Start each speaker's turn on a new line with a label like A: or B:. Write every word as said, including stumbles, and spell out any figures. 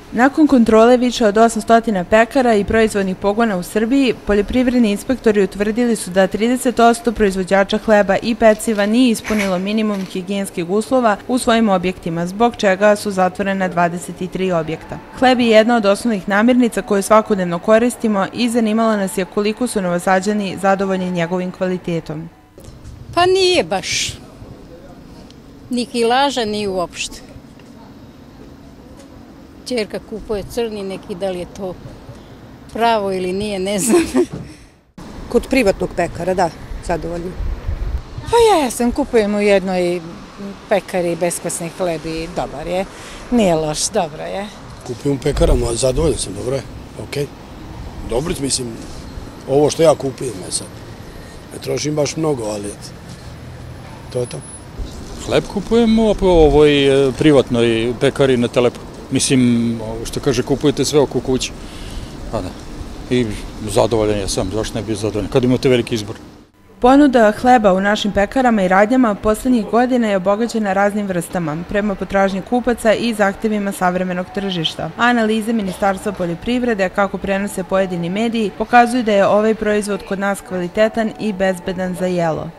A: Nakon kontrole više od osamsto pekara i proizvodnih pogona u Srbiji, poljoprivredni inspektori utvrdili su da trideset posto proizvođača hleba i peciva nije ispunilo minimum higijenskih uslova u svojim objektima, zbog čega su zatvorena dvadeset tri objekta. Hleb je jedna od osnovnih namirnica koju svakodnevno koristimo i zanimalo nas je koliko su Novosađani zadovoljni njegovim kvalitetom.
B: Pa nije baš. Ni kilaža, ni uopšte. Čerka kupuje crni, neki da li je to pravo ili nije, ne znam.
C: Kod privatnog pekara, da, zadovoljno.
D: Pa ja sam, kupujem u jednoj pekari beskvasni hleb i dobar je. Nije loš, dobro je.
E: Kupujem u pekarama, zadovoljno sam, dobro je, okej. Dobro, mislim, ovo što ja kupujem je sad. Ne trošim baš mnogo, ali to je to.
F: Hleb kupujem u ovoj privatnoj pekari na Telepu. Mislim, što kaže, kupujete sve oko kuće. Pa da. I zadovoljan sam, zašto ne bi zadovoljan, kad imate veliki izbor.
A: Ponuda hleba u našim pekarama i radnjama poslednjih godina je obogaćena raznim vrstama, prema potražnji kupaca i zahtevima savremenog tržišta. Analize Ministarstva poljoprivrede, kako prenose pojedini mediji, pokazuju da je ovaj proizvod kod nas kvalitetan i bezbedan za jelo.